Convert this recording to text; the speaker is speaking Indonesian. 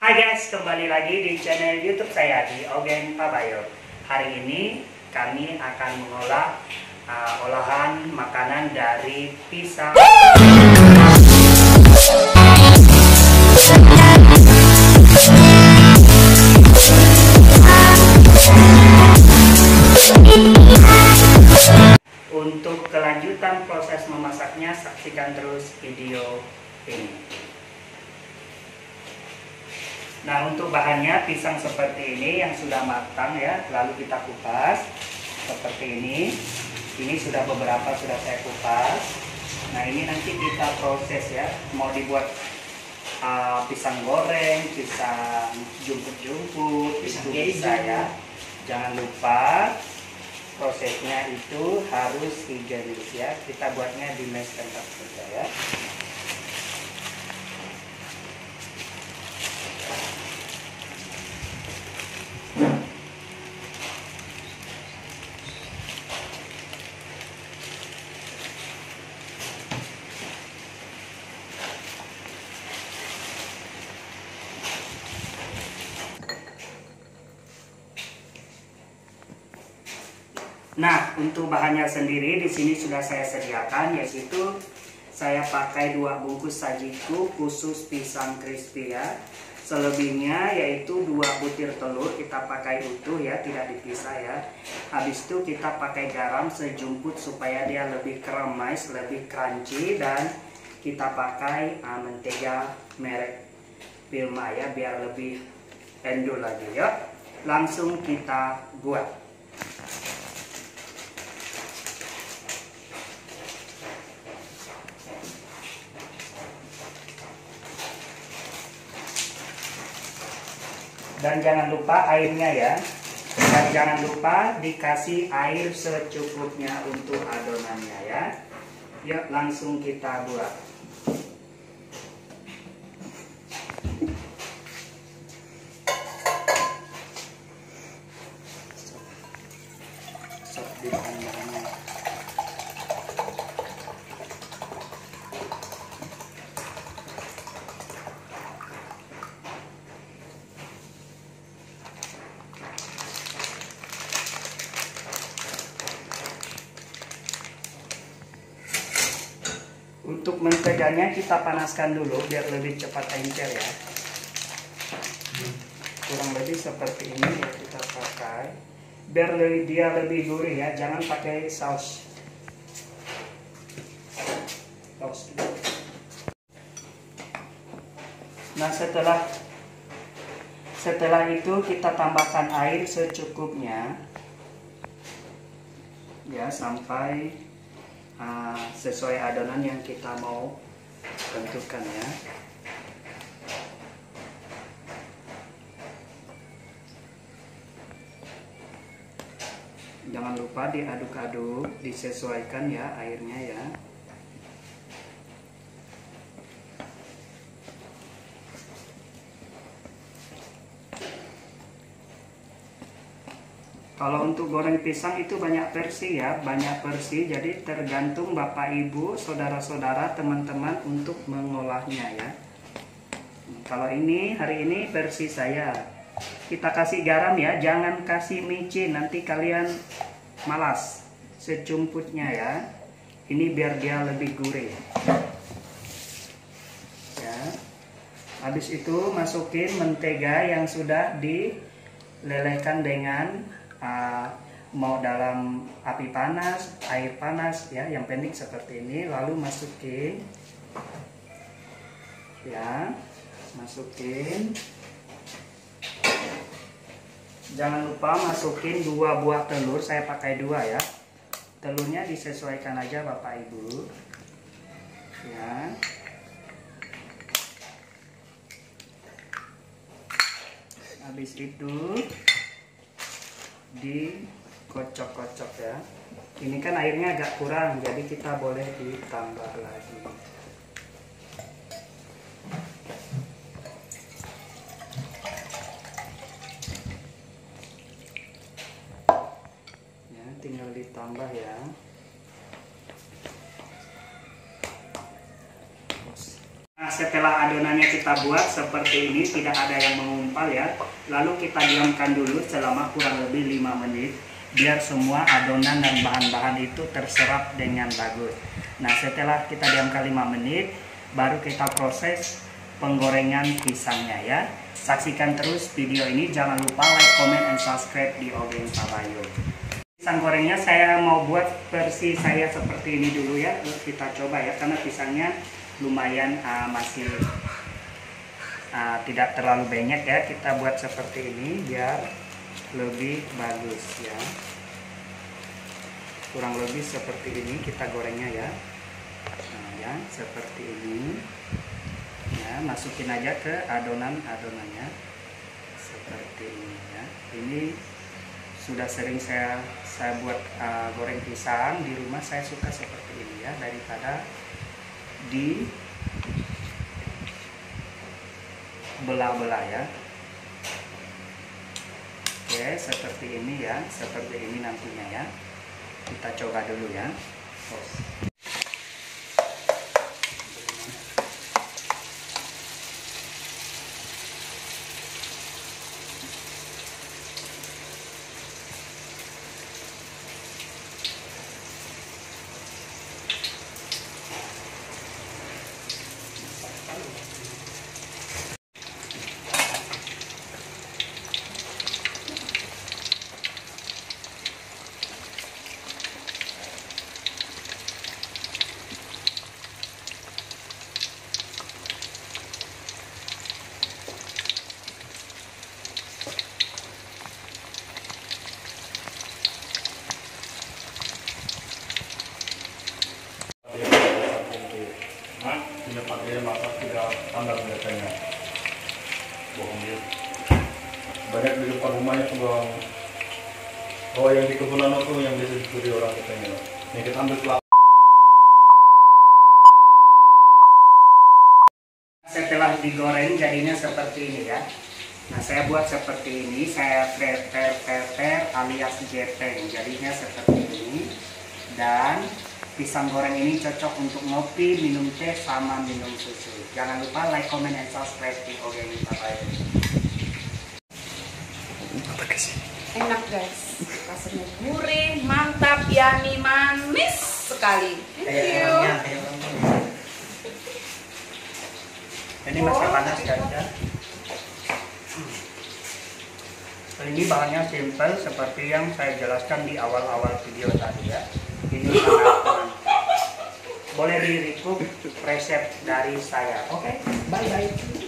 Hai guys, kembali lagi di channel YouTube saya di Ogen Pabayo. Hari ini kami akan mengolah olahan makanan dari pisang. Untuk kelanjutan proses memasaknya, saksikan terus video ini. Nah, untuk bahannya pisang seperti ini yang sudah matang ya, lalu kita kupas seperti ini. Ini sudah beberapa sudah saya kupas. Nah, ini nanti kita proses ya, mau dibuat pisang goreng, pisang jumput-jumput, itu bisa ya. Jangan lupa prosesnya itu harus higienis ya. Kita buatnya di mesh tempat saja ya. Nah, untuk bahannya sendiri di sini sudah saya sediakan, yaitu saya pakai 2 bungkus sajiku khusus pisang crispy ya. Selebihnya yaitu 2 butir telur kita pakai utuh ya, tidak dipisah ya. Habis itu kita pakai garam sejumput supaya dia lebih kremes, lebih crunchy, dan kita pakai mentega merek Wilma ya, biar lebih endul lagi ya. Langsung kita buat. Dan jangan lupa airnya ya. Dan jangan lupa dikasih air secukupnya untuk adonannya ya. Yuk langsung kita buat. Di bahan-bahannya. Untuk menteganya kita panaskan dulu biar lebih cepat encer ya. Kurang lebih seperti ini ya kita pakai. Biar dia lebih gurih ya, jangan pakai saus. Nah, setelah itu kita tambahkan air secukupnya ya, sampai sesuai adonan yang kita mau tentukan ya. Jangan lupa diaduk-aduk, disesuaikan ya airnya ya. Kalau untuk goreng pisang itu banyak versi ya, banyak versi, jadi tergantung Bapak Ibu, saudara-saudara, teman-teman untuk mengolahnya ya. Kalau ini hari ini versi saya, kita kasih garam ya, jangan kasih micin, nanti kalian malas. Sejumputnya ya, ini biar dia lebih gurih. Ya. Habis itu masukin mentega yang sudah dilelehkan dengan mau dalam api panas, air panas ya, yang pendek seperti ini. Lalu masukin ya, masukin. Jangan lupa masukin 2 buah telur, saya pakai 2 ya. Telurnya disesuaikan aja Bapak Ibu ya. Habis itu dikocok-kocok ya. Ini kan airnya agak kurang, jadi kita boleh ditambah lagi. Ya, tinggal ditambah ya. Nah, setelah adonannya kita buat seperti ini, tidak ada yang mengumpal ya. Lalu kita diamkan dulu selama kurang lebih 5 menit biar semua adonan dan bahan-bahan itu terserap dengan bagus. Nah, setelah kita diamkan 5 menit, baru kita proses penggorengan pisangnya ya. Saksikan terus video ini, jangan lupa like, comment, and subscribe di Ogeng Pabayo. Pisang gorengnya saya mau buat versi saya seperti ini dulu ya. Kita coba ya, karena pisangnya lumayan masih tidak terlalu banyak ya. Kita buat seperti ini biar lebih bagus ya. Kurang lebih seperti ini kita gorengnya ya. Nah, ya seperti ini ya, masukin aja ke adonannya seperti ini ya. Ini sudah sering saya buat goreng pisang di rumah. Saya suka seperti ini ya, daripada di belah-belah ya. Oke, seperti ini ya, seperti ini nantinya ya. Kita coba dulu ya. Dia masak tidak standar biasanya, bohong dia. Banyak di depan rumahnya tuh bang. Oh, yang di kebunan itu yang biasa dicuri orang katanya. Ini kita ambil kelapa. Setelah digoreng jadinya seperti ini ya. Nah, saya buat seperti ini, saya ter alias gepeng, jadinya seperti ini. Dan pisang goreng ini cocok untuk ngopi, minum teh, sama minum susu. Jangan lupa like, comment, and subscribe di Ogeng Pabayo. Enak guys, rasanya gurih, mantap, yummy, manis sekali. Thank you. Ini masih panas kan ya? Ini bahannya simple seperti yang saya jelaskan di awal-awal video tadi ya. Ini sangat boleh di-recook resep dari saya. Oke, bye-bye.